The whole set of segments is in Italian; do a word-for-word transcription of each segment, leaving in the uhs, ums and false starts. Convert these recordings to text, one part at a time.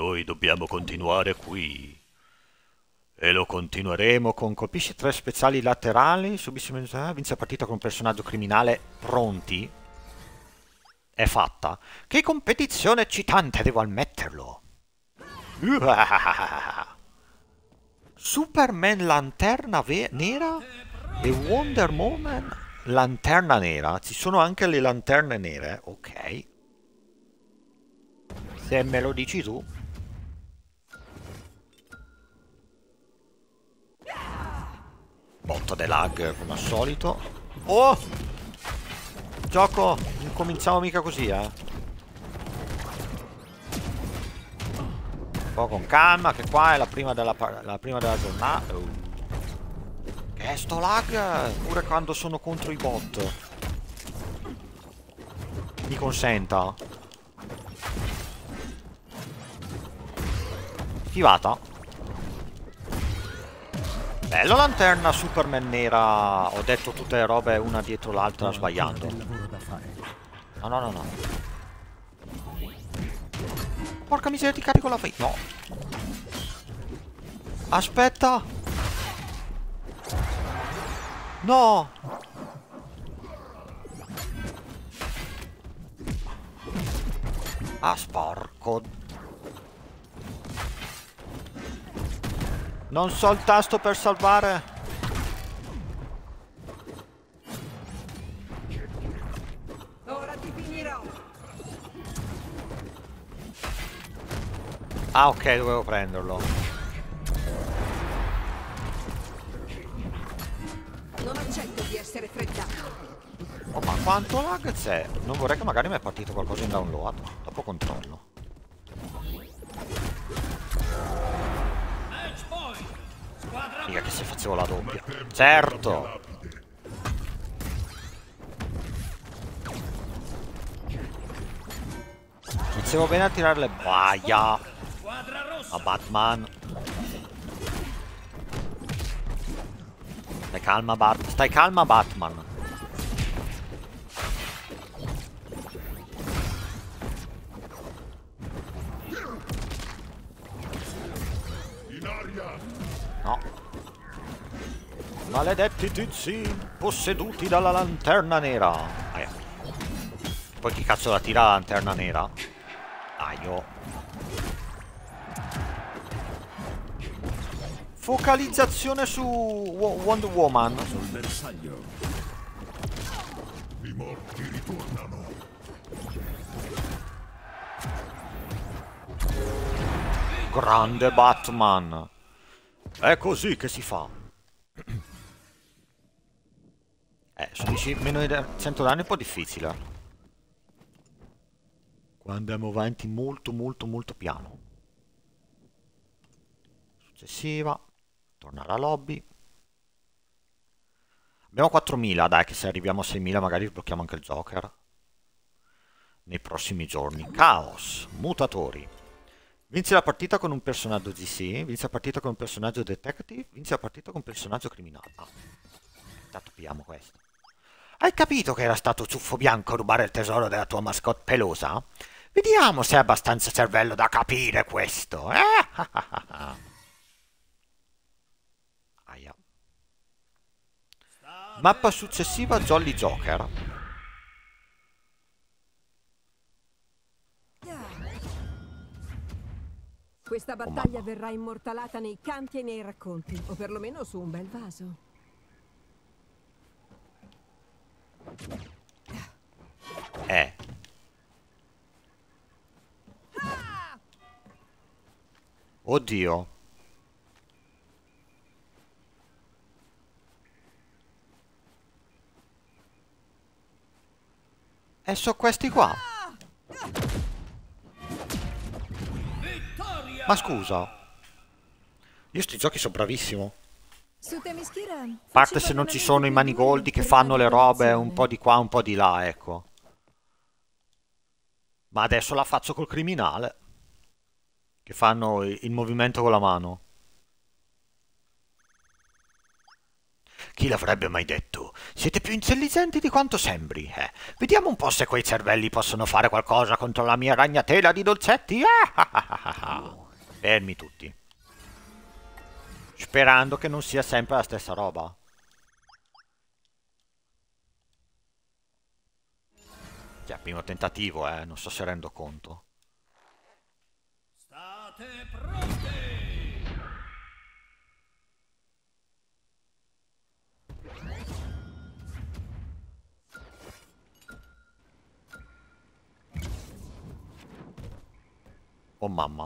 Noi dobbiamo continuare qui. E lo continueremo con colpisci tre speciali laterali, subisci vince la partita con un personaggio criminale pronti. È fatta. Che competizione eccitante, devo ammetterlo. Superman Lanterna Nera e Wonder Woman Lanterna Nera. Ci sono anche le lanterne nere, ok. Se me lo dici tu. Botto de lag come al solito. Oh! Gioco, non cominciamo mica così, eh. Un po' con calma, che qua è la prima della, la prima della giornata. Uh. Che è sto lag? Pure quando sono contro i bot. Mi consenta. Schivata. Bello lanterna Superman nera. Ho detto tutte le robe una dietro l'altra sbagliando. No, no, no, no. Porca miseria, ti carico la face. No. Aspetta. No. Ah, sporco. Non so il tasto per salvare. Ora ti finirò. Ah, ok, dovevo prenderlo. Non accetto di essere freddato. Oh, ma quanto lag c'è? Non vorrei che magari mi è partito qualcosa in download. Dopo controllo. Mica che se facevo la doppia. Certo. Iniziamo bene a tirare le baia. A Batman. Stai calma, Bat. Stai calma, Batman. No. Maledetti tizi posseduti dalla lanterna nera. Eh. Poi chi cazzo la tira la lanterna nera? Aio. Focalizzazione su Wonder Woman. Sul bersaglio. I morti ritornano. Grande Batman. È così che si fa. Eh, subisci meno di cento danni è un po' difficile. Qua andiamo avanti molto molto molto piano. Successiva. Torna alla lobby. Abbiamo quattromila, dai, che se arriviamo a seimila magari sblocchiamo anche il Joker. Nei prossimi giorni. Caos. Mutatori. Vince la partita con un personaggio G C. Vince la partita con un personaggio detective. Vince la partita con un personaggio criminale. Ah. Intanto pigliamo questo. Hai capito che era stato Ciuffo Bianco a rubare il tesoro della tua mascotte pelosa? Vediamo se hai abbastanza cervello da capire questo. Eh? Aia. Mappa successiva Jolly Joker. Questa battaglia oh, verrà immortalata nei canti e nei racconti, o perlomeno su un bel vaso. Eh. Oddio. E so questi qua. Ma scusa. Io sti giochi sono bravissimo. A parte se non ci sono i manigoldi che fanno le robe un po' di qua, un po' di là, ecco. Ma adesso la faccio col criminale. Che fanno il movimento con la mano. Chi l'avrebbe mai detto? Siete più intelligenti di quanto sembri, eh? Vediamo un po' se quei cervelli possono fare qualcosa contro la mia ragnatela di dolcetti. Ah, ah, ah, ah. Fermi tutti. Sperando che non sia sempre la stessa roba. Cioè, primo tentativo, eh, non so se rendo conto. State pronti! Oh mamma.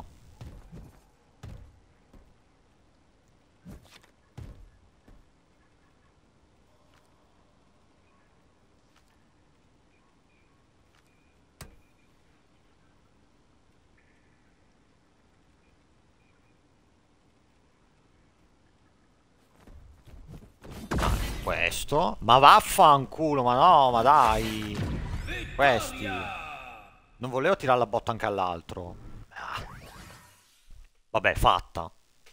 Questo? Ma vaffanculo, ma no, ma dai. Questi. Non volevo tirare la botta anche all'altro. Ah. Vabbè, fatta.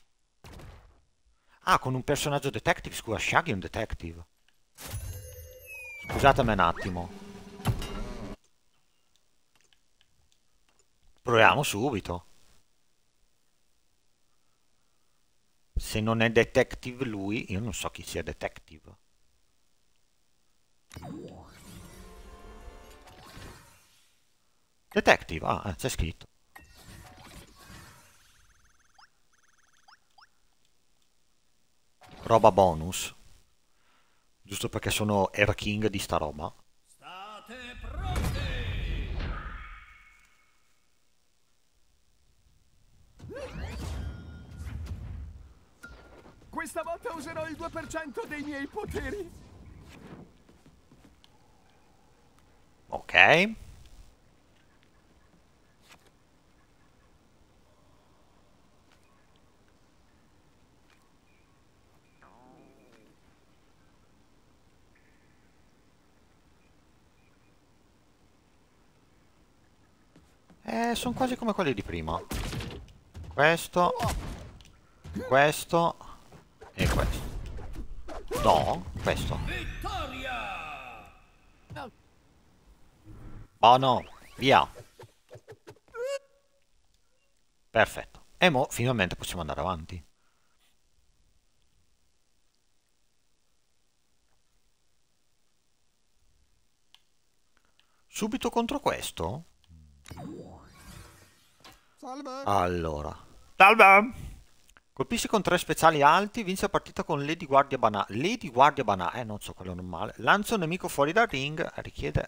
Ah, con un personaggio detective. Scusa, Shaggy è un detective. Scusatemi un attimo. Proviamo subito. Se non è detective lui, io non so chi sia detective. Detective, ah, c'è scritto. Roba bonus. Giusto perché sono Air King di sta roba. State pronti! Questa volta userò il due per cento dei miei poteri. Ok. Eh, sono quasi come quelli di prima. Questo. Questo. E questo. No, questo. Vittoria! Oh no, via. Perfetto. E mo finalmente possiamo andare avanti. Subito contro questo? Salve. Allora. Salve! Colpisci con tre speciali alti, vince la partita con Lady Guardia Banana. Lady Guardia Banana, eh, non so, quello normale. Lancia un nemico fuori dal ring, richiede...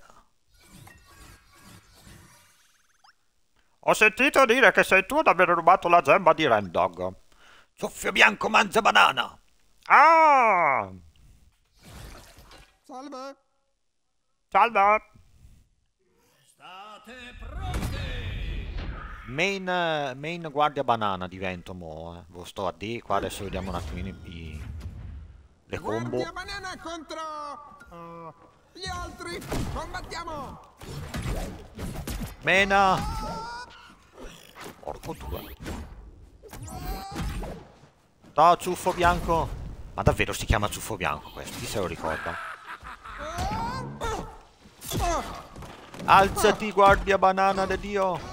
Ho sentito dire che sei tu ad aver rubato la gemma di Rendog. Soffio bianco mangia banana. Ah! Salve. Salve! State pronti! Main, eh, main guardia banana divento mo, eh. Lo sto a D, qua adesso vediamo un attimino i, le combo. Guardia banana contro uh, gli altri. Combattiamo. Mena! Porco due. Ciao ciuffo bianco. Ma davvero si chiama ciuffo bianco questo? Chi se lo ricorda? Alzati guardia banana de Dio.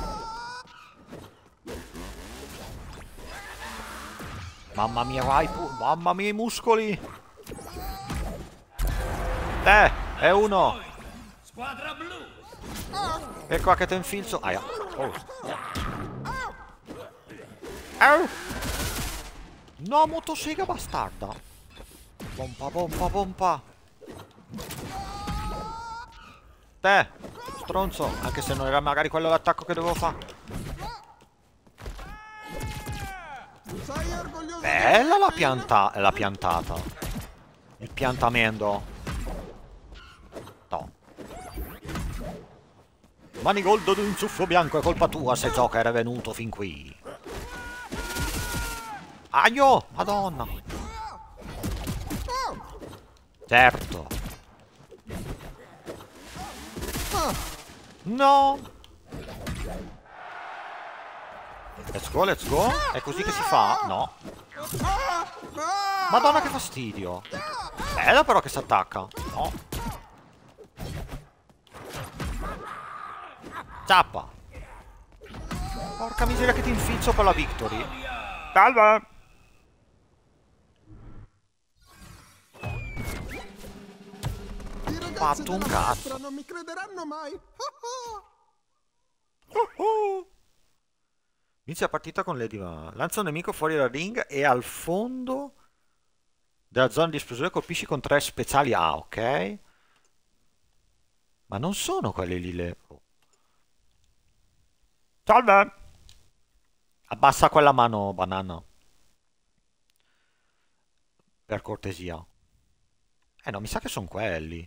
Mamma mia, vai pu- mamma mia i muscoli. Eh, è uno. Squadra blu! E qua che te infilzo. Aia. Oh. Au. No, motosega bastarda. Pompa, pompa, pompa. Te, stronzo. Anche se non era magari quello l'attacco che dovevo fare. Sei orgoglioso? Bella la pianta la piantata. Il piantamento. No. Manigoldo di un ciuffo bianco è colpa tua se Joker è venuto fin qui. Aio! Madonna! Certo! No! Let's go, let's go! È così che si fa? No! Madonna che fastidio! Bella però che si attacca! No! Ciappa! Porca miseria che ti infilzo per la victory. Salve! I ragazzi Fatto un della cazzo. destra non mi crederanno mai. Oh oh. Inizia la partita con Lady Ma. Lanza un nemico fuori dal ring e al fondo della zona di esplosione colpisci con tre speciali. Ah, ok. Ma non sono quelli lì le... Oh. Salve! Abbassa quella mano, banana. Per cortesia. Eh no, mi sa che sono quelli.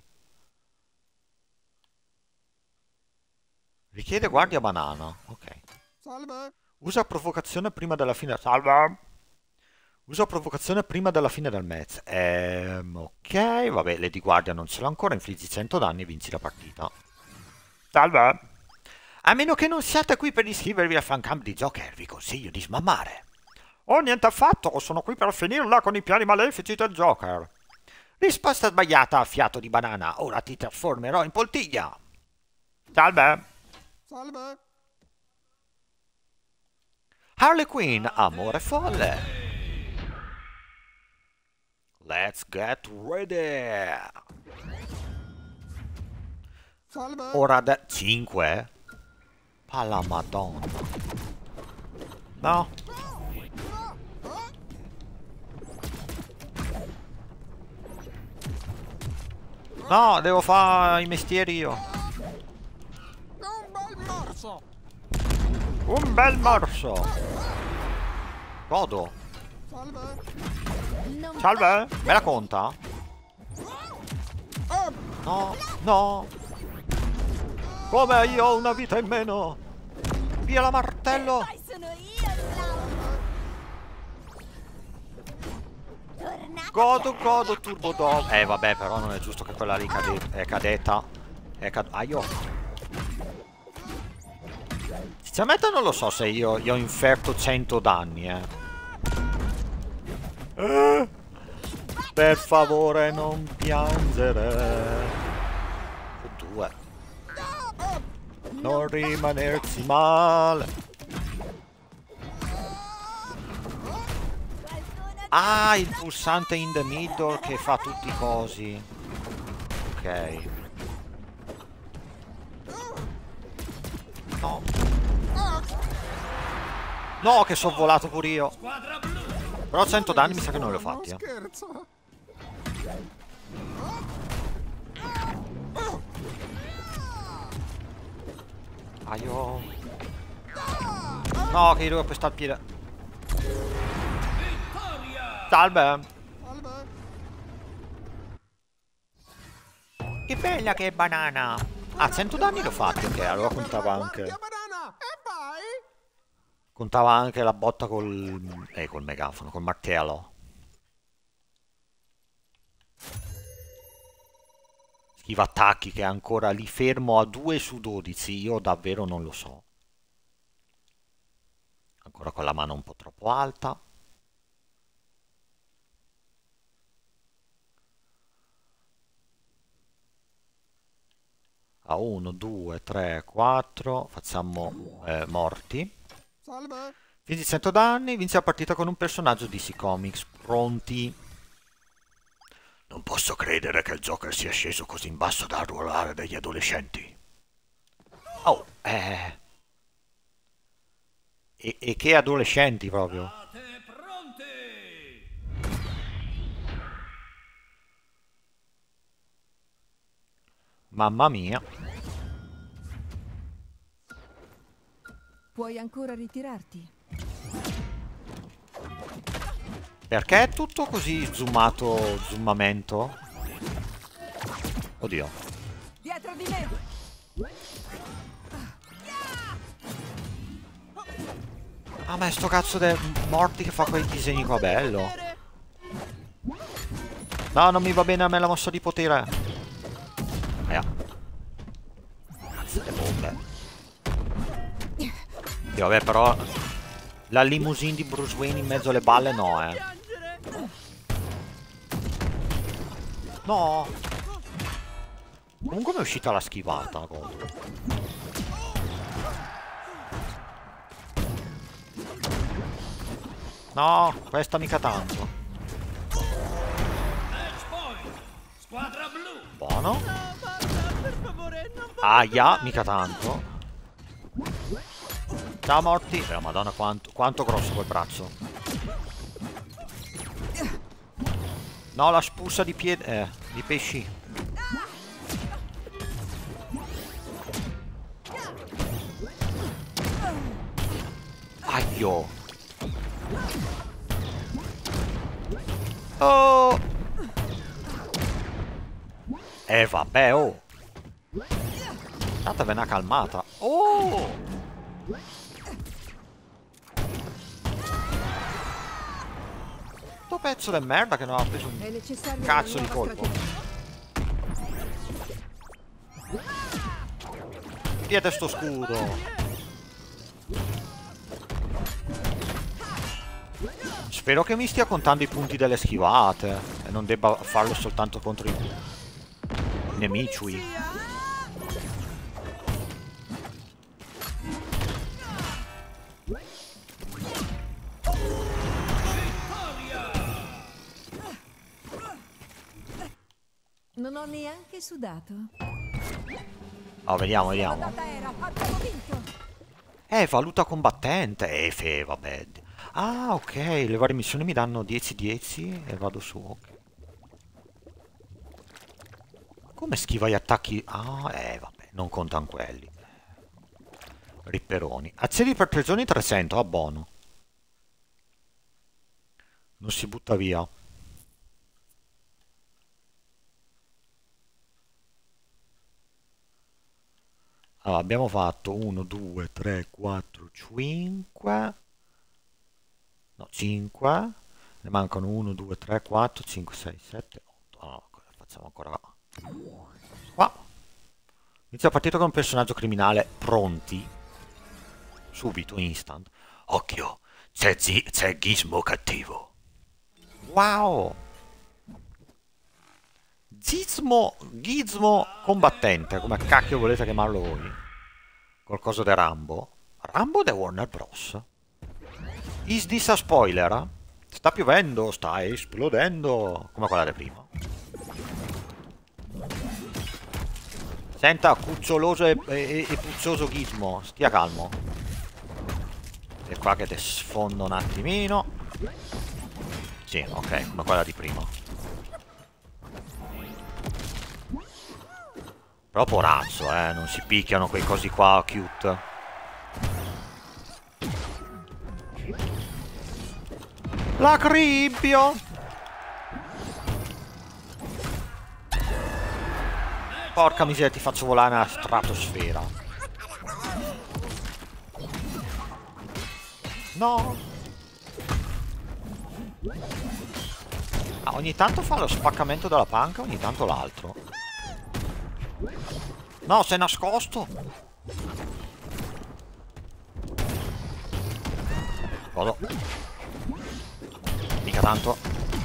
Richiede guardia banana. Ok. Salve. Usa provocazione prima della fine. Salve! Usa provocazione prima della fine del match. Ehm, ok, vabbè, Lady Guardia non ce l'ho ancora. Infliggi cento danni e vinci la partita. Salve! A meno che non siate qui per iscrivervi al fancamp di Joker, vi consiglio di smammare. Oh, niente affatto, sono qui per finirla con i piani malefici del Joker. Risposta sbagliata a fiato di banana, ora ti trasformerò in poltiglia. Salve! Salve. Harley Quinn, amore folle. Let's get ready. Salve. Ora da cinque. Alla madonna. No. No, devo fare i mestieri io. Un bel morso. Un bel morso. Godo. Salve. Salve. Me la conta? Oh, No, no. Come io ho una vita in meno. Via la martello. Poi sono io, Tornate. Godo, godo, turbo dog. Eh vabbè, però non è giusto che quella lì cade è cadetta. È cad Aio. Sinceramente non lo so se io gli ho inferto cento danni, eh. eh. Per favore non piangere. Due. Non rimanersi male. Ah, il pulsante in the middle che fa tutti i cosi. Ok. No. No, che sono volato pure io. Squadra blu. Però cento danni mi sa che non li ho non fatti, eh. scherzo. Aio. No, che io devo pestare il piede. Vittoria. Salve. Salve. Che bella che è banana. Ah, cento danni l'ho fatti, ok, allora contava anche. Guardia banana. E vai. Contava anche la botta col... Eh, col megafono, col martello. Schiva attacchi che è ancora lì fermo a due su dodici, io davvero non lo so. Ancora con la mano un po' troppo alta. A uno, due, tre, quattro, facciamo eh, morti. Salve. Quindi cento danni, vince la partita con un personaggio D C Comics. Pronti? Non posso credere che il Joker sia sceso così in basso da arruolare degli adolescenti. Oh, eh... E, e che adolescenti proprio? State pronti. Mamma mia. Puoi ancora ritirarti. Perché è tutto così zoomato, zoomamento? Oddio. Dietro di me! Ah, ma è sto cazzo di morti che fa quei disegni qua, bello. No, non mi va bene a me la mossa di potere. Aia. Cazzo le bombe. Dio, vabbè, però la limousine di Bruce Wayne in mezzo alle balle no, eh. No. Comunque mi è uscita la schivata contro. No, questa mica tanto. Match point. Squadra blu. Buono. No, basta, per favore, non voglio Aia, tornare. mica tanto. Ciao morti. Eh, madonna, quanto, quanto grosso quel braccio. No, la spuzza di piede... Eh, di pesci. Aio. Oh. Eh, vabbè, oh. Datevene una calmata. Oh. Sto pezzo di merda che non ha preso È un necessaria cazzo una di nuova colpo. strategia. Dietro sto scudo. Spero che mi stia contando i punti delle schivate e non debba farlo soltanto contro i nemici. Non ho neanche sudato. Oh, vediamo, vediamo. Andata era, abbiamo vinto. Eh, valuta combattente. Eh, fe, vabbè. Ah, ok. Le varie missioni mi danno dieci dieci e vado su. Ok. Come schiva gli attacchi? Ah, eh, vabbè. Non contano quelli. Ripperoni. Accedi per tre giorni trecento. Ah, buono. Non si butta via. Allora, abbiamo fatto uno, due, tre, quattro, cinque. No, cinque. Ne mancano uno, due, tre, quattro, cinque, sei, sette, otto. Allora, facciamo ancora qua. Inizia la partita con un personaggio criminale. Pronti? Subito, instant. Occhio, c'è Gizmo cattivo. Wow! Gizmo, Gizmo combattente, come cacchio volete chiamarlo voi? Qualcosa di Rambo? Rambo da Warner Bros. Is this a spoiler? Sta piovendo, sta esplodendo, come quella di prima. Senta, cuccioloso e, e, e puzzoso Gizmo, stia calmo. E qua che te sfondo un attimino. Sì, ok, come quella di prima. Però porazzo, eh, non si picchiano quei cosi qua cute. La cribbio! Porca miseria, ti faccio volare nella stratosfera. No! Ah, ogni tanto fa lo spaccamento della panca, ogni tanto l'altro. No, sei nascosto! Vado. Mica tanto.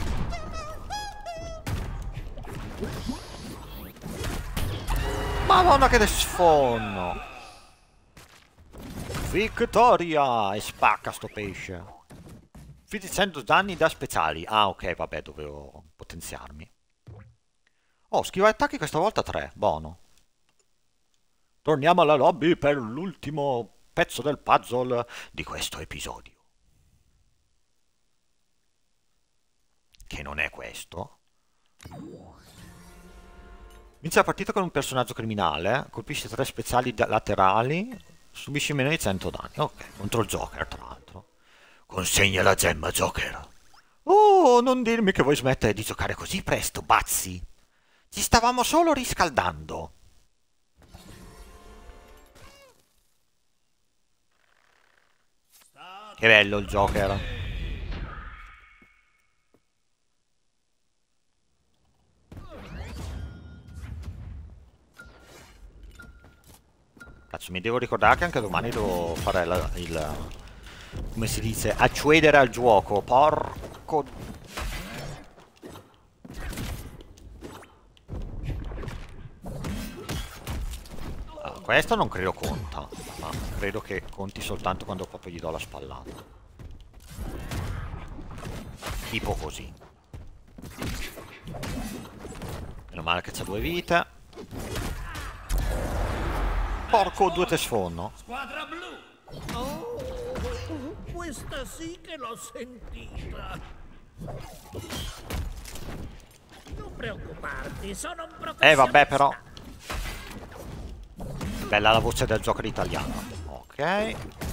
Madonna che sfonno! Vittoria! E spacca sto pesce. Infliggi cento danni da speciali. Ah, ok, vabbè, dovevo potenziarmi. Oh, schiva attacchi questa volta tre. Buono. Torniamo alla lobby per l'ultimo pezzo del puzzle di questo episodio. Che non è questo. Inizia la partita con un personaggio criminale, colpisce tre speciali laterali, subisce meno di cento danni. Ok, contro il Joker tra l'altro. Consegna la gemma, Joker. Oh, non dirmi che vuoi smettere di giocare così presto, Bazzi. Ci stavamo solo riscaldando. Che bello il Joker. Cazzo, mi devo ricordare che anche domani devo fare la, il... come si dice? Accedere al gioco. Porco... Allora, questo non credo conta. Ma credo che conti soltanto quando proprio gli do la spallata. Tipo così. Meno male che c'ha due vite. Porco, due te sfonno. Squadra blu. Oh, questa sì che l'ho sentita. Non preoccuparti, sono un professionista. Eh vabbè però. Bella la voce del Joker italiano. Ok.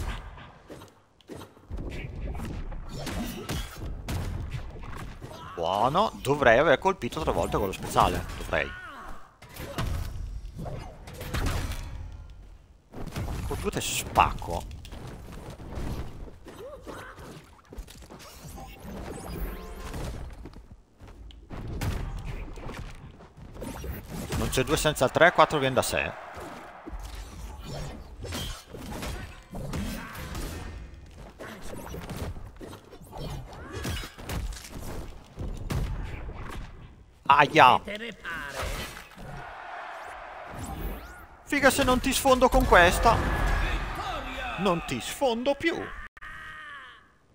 Buono. Dovrei aver colpito tre volte con lo speciale. Dovrei. Con due te spacco. Non c'è due senza il tre, quattro viene da sé. Aia! Te ne pare? Figa se non ti sfondo con questa. Non ti sfondo più.